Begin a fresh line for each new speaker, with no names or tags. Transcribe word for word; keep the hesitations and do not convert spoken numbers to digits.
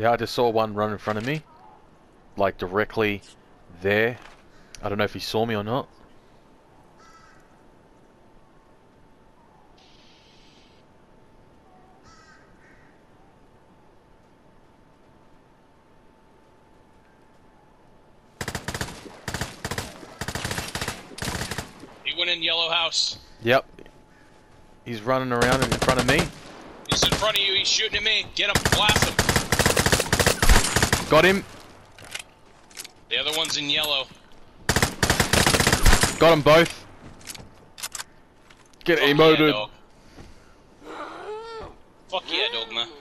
Yeah, I just saw one run in front of me. Like, directly there. I don't know if he saw me or not.
He went in yellow house.
Yep. He's running around in front of me.
He's in front of you, he's shooting at me. Get him, blast him.
Got him.
The other one's in yellow.
Got them both. Get
Fuck
emoted.
yeah, dog. Fuck yeah, Dogma.